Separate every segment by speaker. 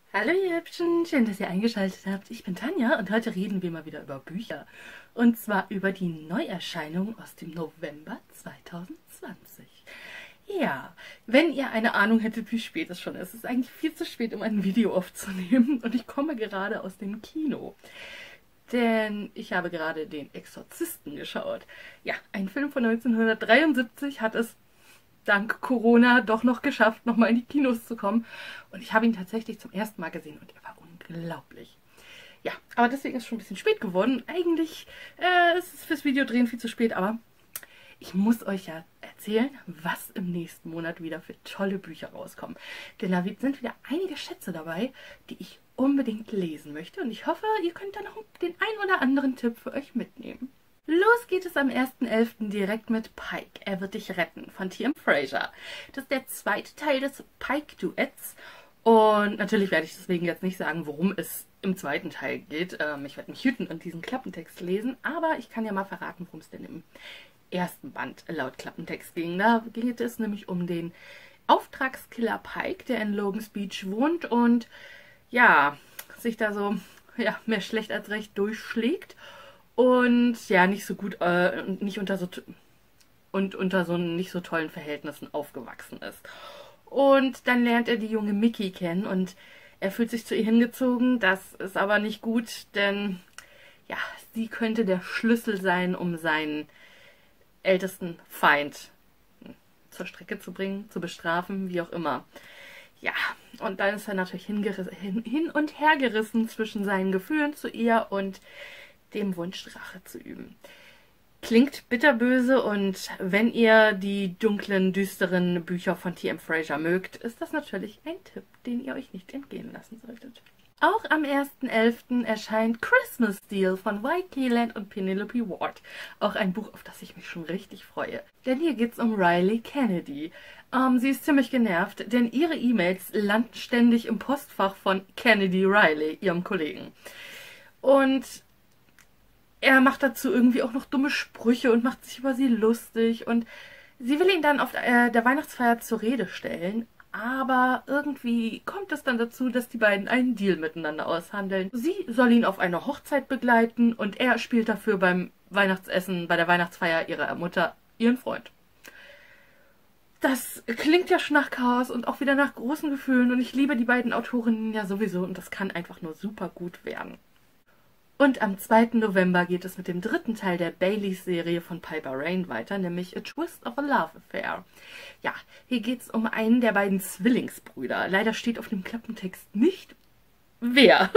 Speaker 1: Hallo ihr Hübschen, schön, dass ihr eingeschaltet habt. Ich bin Tanja und heute reden wir mal wieder über Bücher. Und zwar über die Neuerscheinung aus dem November 2020. Ja, wenn ihr eine Ahnung hättet, wie spät es schon ist. Es ist eigentlich viel zu spät, um ein Video aufzunehmen und ich komme gerade aus dem Kino. Denn ich habe gerade den Exorzisten geschaut. Ja, ein Film von 1973 hat es dank Corona doch noch geschafft, nochmal in die Kinos zu kommen. Und ich habe ihn tatsächlich zum ersten Mal gesehen und er war unglaublich. Ja, aber deswegen ist es schon ein bisschen spät geworden. Eigentlich ist es fürs Videodrehen viel zu spät, aber ich muss euch ja erzählen, was im nächsten Monat wieder für tolle Bücher rauskommen. Denn da sind wieder einige Schätze dabei, die ich unbedingt lesen möchte. Und ich hoffe, ihr könnt da noch den ein oder anderen Tipp für euch mitnehmen. Los geht es am 1.11. direkt mit Pike. Er wird dich retten von T.M. Fraser. Das ist der zweite Teil des Pike-Duetts. Und natürlich werde ich deswegen jetzt nicht sagen, worum es im zweiten Teil geht. Ich werde mich hüten und diesen Klappentext lesen. Aber ich kann ja mal verraten, worum es denn im ersten Band laut Klappentext ging. Da geht es nämlich um den Auftragskiller Pike, der in Logan's Beach wohnt und ja, sich da so mehr schlecht als recht durchschlägt. Und ja, nicht so gut, nicht unter so unter so nicht so tollen Verhältnissen aufgewachsen ist. Und dann lernt er die junge Mickey kennen und er fühlt sich zu ihr hingezogen. Das ist aber nicht gut, denn ja, sie könnte der Schlüssel sein, um seinen ältesten Feind zur Strecke zu bringen, zu bestrafen, wie auch immer. Ja, und dann ist er natürlich hin und her gerissen zwischen seinen Gefühlen zu ihr und dem Wunsch, Rache zu üben. Klingt bitterböse und wenn ihr die dunklen, düsteren Bücher von T.M. Fraser mögt, ist das natürlich ein Tipp, den ihr euch nicht entgehen lassen solltet. Auch am 1.11. erscheint Christmas Deal von Y. Keeland und Penelope Ward. Auch ein Buch, auf das ich mich schon richtig freue. Denn hier geht's um Riley Kennedy. Sie ist ziemlich genervt, denn ihre E-Mails landen ständig im Postfach von Kennedy Riley, ihrem Kollegen. Und er macht dazu irgendwie auch noch dumme Sprüche und macht sich über sie lustig. Und sie will ihn dann auf der Weihnachtsfeier zur Rede stellen. Aber irgendwie kommt es dann dazu, dass die beiden einen Deal miteinander aushandeln. Sie soll ihn auf eine Hochzeit begleiten und er spielt dafür beim Weihnachtsessen, bei der Weihnachtsfeier ihrer Mutter, ihren Freund. Das klingt ja schon nach Chaos und auch wieder nach großen Gefühlen und ich liebe die beiden Autorinnen ja sowieso und das kann einfach nur super gut werden. Und am 2. November geht es mit dem dritten Teil der Baileys-Serie von Piper Rain weiter, nämlich A Twist of a Love Affair. Ja, hier geht es um einen der beiden Zwillingsbrüder. Leider steht auf dem Klappentext nicht, wer.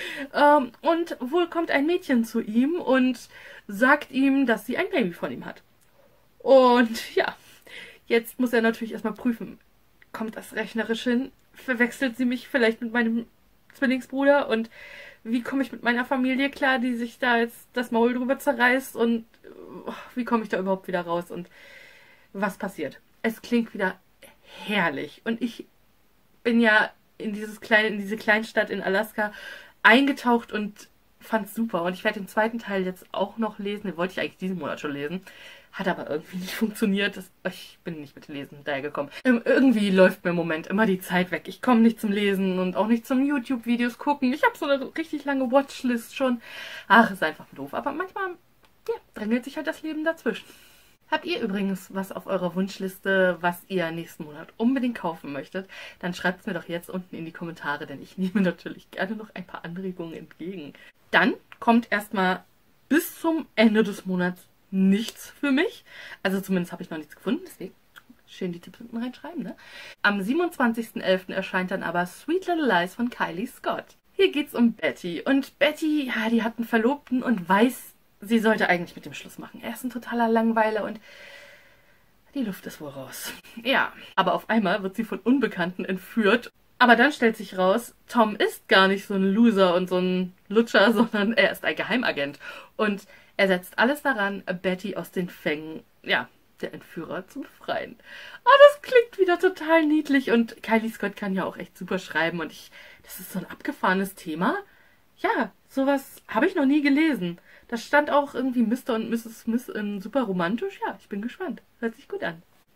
Speaker 1: Und wohl kommt ein Mädchen zu ihm und sagt ihm, dass sie ein Baby von ihm hat. Und ja, jetzt muss er natürlich erstmal prüfen, kommt das rechnerisch hin? Verwechselt sie mich vielleicht mit meinem Zwillingsbruder und wie komme ich mit meiner Familie klar, die sich da jetzt das Maul drüber zerreißt und wie komme ich da überhaupt wieder raus und was passiert? Es klingt wieder herrlich und ich bin ja in diese Kleinstadt in Alaska eingetaucht und fand's super und ich werde den zweiten Teil jetzt auch noch lesen, den wollte ich eigentlich diesen Monat schon lesen. Hat aber irgendwie nicht funktioniert. Ich bin nicht mit dem Lesen hinterhergekommen. Irgendwie läuft mir im Moment immer die Zeit weg. Ich komme nicht zum Lesen und auch nicht zum YouTube-Videos gucken. Ich habe so eine richtig lange Watchlist schon. Ach, ist einfach doof. Aber manchmal, ja, drängelt sich halt das Leben dazwischen. Habt ihr übrigens was auf eurer Wunschliste, was ihr nächsten Monat unbedingt kaufen möchtet? Dann schreibt es mir doch jetzt unten in die Kommentare, denn ich nehme natürlich gerne noch ein paar Anregungen entgegen. Dann kommt erstmal bis zum Ende des Monats nichts für mich. Also zumindest habe ich noch nichts gefunden, deswegen schön die Tipps hinten reinschreiben, ne? Am 27.11. erscheint dann aber Sweet Little Lies von Kylie Scott. Hier geht's um Betty. Und Betty, ja, die hat einen Verlobten und weiß, sie sollte eigentlich mit dem Schluss machen. Er ist ein totaler Langweiler und die Luft ist wohl raus. Ja, aber auf einmal wird sie von Unbekannten entführt. Aber dann stellt sich raus, Tom ist gar nicht so ein Loser und so ein Lutscher, sondern er ist ein Geheimagent. Und er setzt alles daran, Betty aus den Fängen, ja, der Entführer zu befreien. Oh, das klingt wieder total niedlich und Kylie Scott kann ja auch echt super schreiben und das ist so ein abgefahrenes Thema. Ja, sowas habe ich noch nie gelesen. Da stand auch irgendwie Mr. und Mrs. Smith in super romantisch. Ja, ich bin gespannt. Hört sich gut an.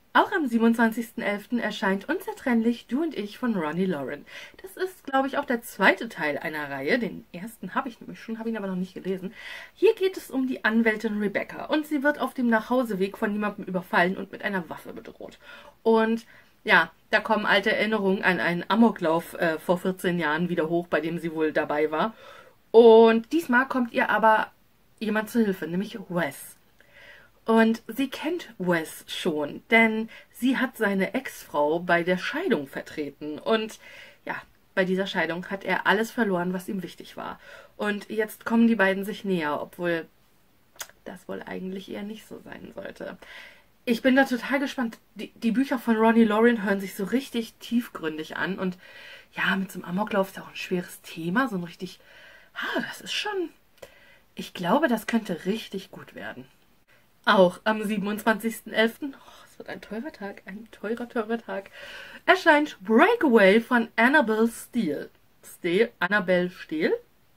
Speaker 1: Auch am 27.11. erscheint Unzertrennlich Du und ich von Ronnie Lauren. Das ist, glaube ich, auch der zweite Teil einer Reihe. Den ersten habe ich nämlich schon, habe ihn aber noch nicht gelesen. Hier geht es um die Anwältin Rebecca und sie wird auf dem Nachhauseweg von jemandem überfallen und mit einer Waffe bedroht. Und ja, da kommen alte Erinnerungen an einen Amoklauf vor 14 Jahren wieder hoch, bei dem sie wohl dabei war. Und diesmal kommt ihr aber jemand zu Hilfe, nämlich Wes. Und sie kennt Wes schon, denn sie hat seine Ex-Frau bei der Scheidung vertreten. Und ja, bei dieser Scheidung hat er alles verloren, was ihm wichtig war. Und jetzt kommen die beiden sich näher, obwohl das wohl eigentlich eher nicht so sein sollte. Ich bin da total gespannt. Die Bücher von Ronnie Lauren hören sich so richtig tiefgründig an. Und ja, mit so einem Amoklauf ist ja auch ein schweres Thema. So ein richtig, das ist schon... Ich glaube, das könnte richtig gut werden. Auch am 27.11., es wird ein teurer Tag, teurer Tag, erscheint Breakaway von Annabelle Steele. Annabelle Steele?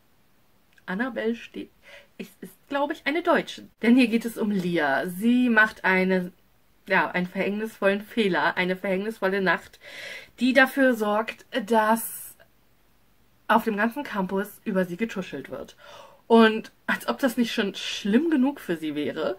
Speaker 1: Annabelle Steele. Es ist, glaube ich, eine Deutsche. Denn hier geht es um Lia. Sie macht einen verhängnisvollen Fehler, eine verhängnisvolle Nacht, die dafür sorgt, dass auf dem ganzen Campus über sie getuschelt wird. Und als ob das nicht schon schlimm genug für sie wäre,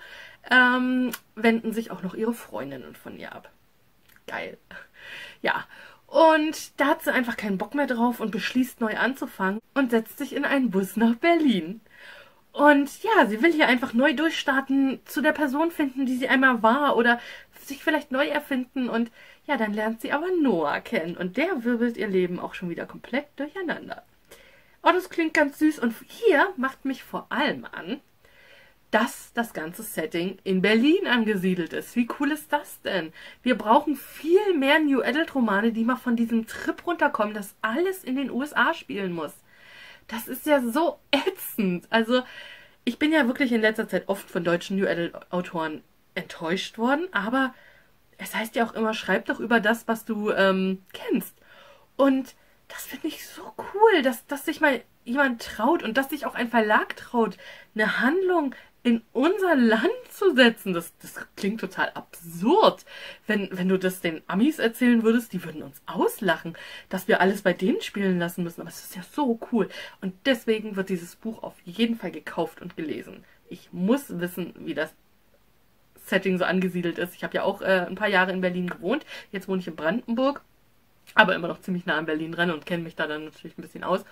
Speaker 1: wenden sich auch noch ihre Freundinnen von ihr ab. Geil. Ja, und da hat sie einfach keinen Bock mehr drauf und beschließt, neu anzufangen und setzt sich in einen Bus nach Berlin. Und ja, sie will hier einfach neu durchstarten, zu der Person finden, die sie einmal war oder sich vielleicht neu erfinden. Und ja, dann lernt sie aber Noah kennen und der wirbelt ihr Leben auch schon wieder komplett durcheinander. Oh, das klingt ganz süß. Und hier macht mich vor allem an, dass das ganze Setting in Berlin angesiedelt ist. Wie cool ist das denn? Wir brauchen viel mehr New Adult Romane, die mal von diesem Trip runterkommen, dass alles in den USA spielen muss. Das ist ja so ätzend. Also, ich bin ja wirklich in letzter Zeit oft von deutschen New Adult Autoren enttäuscht worden, aber es heißt ja auch immer, schreib doch über das, was du kennst. Und das finde ich so cool, dass sich mal jemand traut und dass sich auch ein Verlag traut, eine Handlung in unser Land zu setzen. Das klingt total absurd. Wenn du das den Amis erzählen würdest, die würden uns auslachen, dass wir alles bei denen spielen lassen müssen. Aber es ist ja so cool. Und deswegen wird dieses Buch auf jeden Fall gekauft und gelesen. Ich muss wissen, wie das Setting so angesiedelt ist. Ich habe ja auch ein paar Jahre in Berlin gewohnt. Jetzt wohne ich in Brandenburg, aber immer noch ziemlich nah an Berlin dran und kenne mich da dann natürlich ein bisschen aus.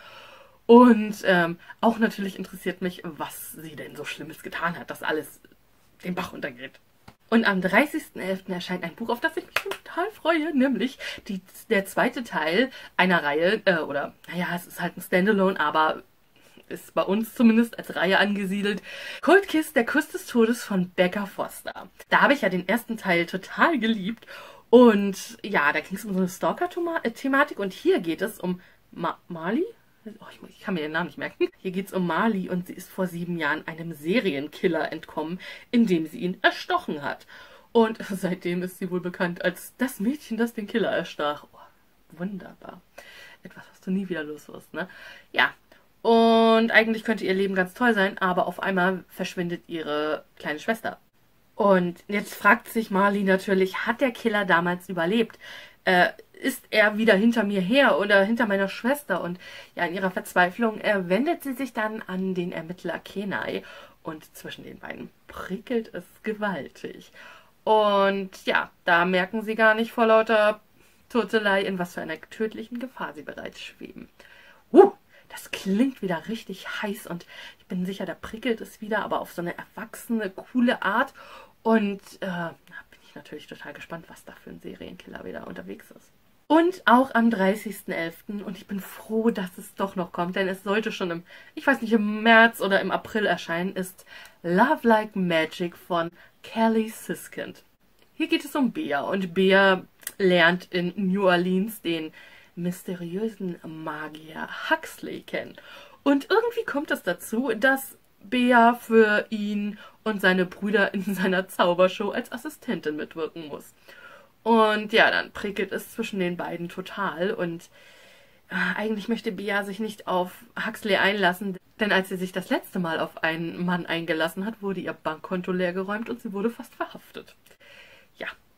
Speaker 1: Und auch natürlich interessiert mich, was sie denn so Schlimmes getan hat, dass alles den Bach runtergeht. Und am 30.11. erscheint ein Buch, auf das ich mich total freue, nämlich der zweite Teil einer Reihe, es ist halt ein Standalone, aber ist bei uns zumindest als Reihe angesiedelt. Cold Kiss, der Kuss des Todes von Becca Foster. Da habe ich ja den ersten Teil total geliebt. Und ja, da ging es um so eine Stalker-Thematik und hier geht es um Marley? Oh, ich kann mir den Namen nicht merken. Hier geht es um Marley und sie ist vor 7 Jahren einem Serienkiller entkommen, indem sie ihn erstochen hat. Und seitdem ist sie wohl bekannt als das Mädchen, das den Killer erstach. Oh, wunderbar. Etwas, was du nie wieder los wirst, ne? Ja. Und eigentlich könnte ihr Leben ganz toll sein, aber auf einmal verschwindet ihre kleine Schwester. Und jetzt fragt sich Marley natürlich, hat der Killer damals überlebt? Ist er wieder hinter mir her oder hinter meiner Schwester? Und ja, in ihrer Verzweiflung wendet sie sich dann an den Ermittler Kenai und zwischen den beiden prickelt es gewaltig. Und ja, da merken sie gar nicht vor lauter Turtelei, in was für einer tödlichen Gefahr sie bereits schweben. Das klingt wieder richtig heiß und ich bin sicher, da prickelt es wieder, aber auf so eine erwachsene, coole Art. Und da bin ich natürlich total gespannt, was da für ein Serienkiller wieder unterwegs ist. Und auch am 30.11. und ich bin froh, dass es doch noch kommt, denn es sollte schon im März oder im April erscheinen, ist Love Like Magic von Kelly Siskind. Hier geht es um Bea und Bea lernt in New Orleans den mysteriösen Magier Huxley kennen. Und irgendwie kommt es dazu, dass Bea für ihn und seine Brüder in seiner Zaubershow als Assistentin mitwirken muss. Und ja, dann prickelt es zwischen den beiden total und eigentlich möchte Bea sich nicht auf Huxley einlassen, denn als sie sich das letzte Mal auf einen Mann eingelassen hat, wurde ihr Bankkonto leergeräumt und sie wurde fast verhaftet. Ja,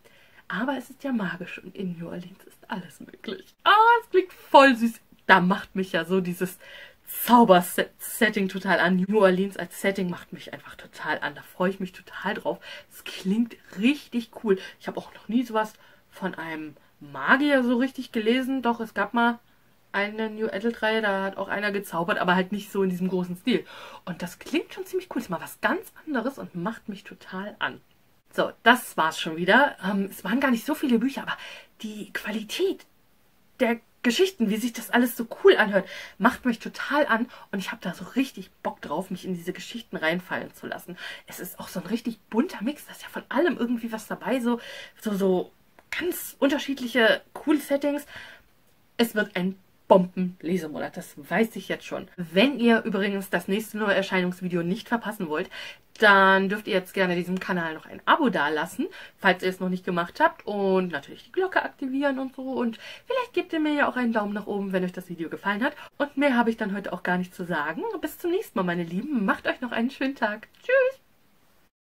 Speaker 1: Aber es ist ja magisch und in New Orleans ist alles möglich. Ah, es klingt voll süß. Da macht mich ja so dieses Zauber-Setting total an. New Orleans als Setting macht mich einfach total an. Da freue ich mich total drauf. Es klingt richtig cool. Ich habe auch noch nie sowas von einem Magier so richtig gelesen. Doch, es gab mal eine New Adult-Reihe, da hat auch einer gezaubert, aber halt nicht so in diesem großen Stil. Und das klingt schon ziemlich cool. Das ist mal was ganz anderes und macht mich total an. So, das war's schon wieder. Es waren gar nicht so viele Bücher, aber die Qualität der Geschichten, wie sich das alles so cool anhört, macht mich total an und ich habe da so richtig Bock drauf, mich in diese Geschichten reinfallen zu lassen. Es ist auch so ein richtig bunter Mix, da ist ja von allem irgendwie was dabei, so ganz unterschiedliche, coole Settings. Es wird ein Bomben-Lesemonat, das weiß ich jetzt schon. Wenn ihr übrigens das nächste Neuerscheinungsvideo nicht verpassen wollt, dann dürft ihr jetzt gerne diesem Kanal noch ein Abo dalassen, falls ihr es noch nicht gemacht habt und natürlich die Glocke aktivieren und so und vielleicht gebt ihr mir ja auch einen Daumen nach oben, wenn euch das Video gefallen hat und mehr habe ich dann heute auch gar nicht zu sagen. Bis zum nächsten Mal, meine Lieben. Macht euch noch einen schönen Tag. Tschüss!